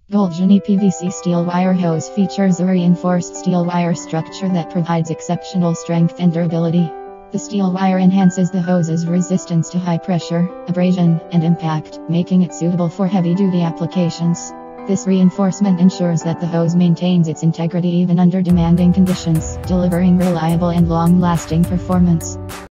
Goldsione PVC steel wire hose features a reinforced steel wire structure that provides exceptional strength and durability. The steel wire enhances the hose's resistance to high pressure, abrasion, and impact, making it suitable for heavy-duty applications. This reinforcement ensures that the hose maintains its integrity even under demanding conditions, delivering reliable and long-lasting performance.